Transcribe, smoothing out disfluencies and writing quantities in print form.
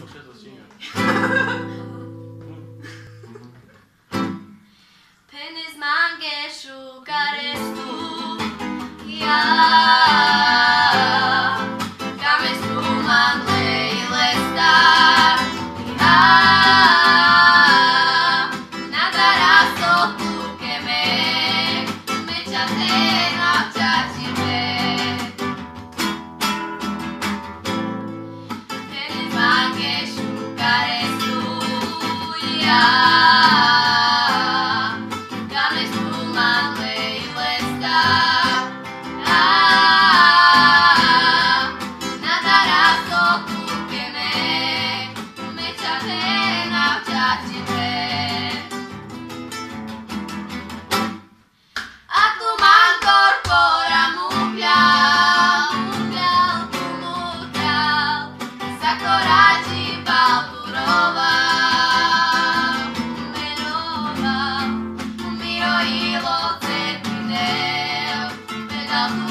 もしてほしいんや。 Penis mangešu karestu, ja, kamestu mangle ilesta, ja, nadara sotu keme, mečate navčačite. Penis mangešu karestu, ja, Love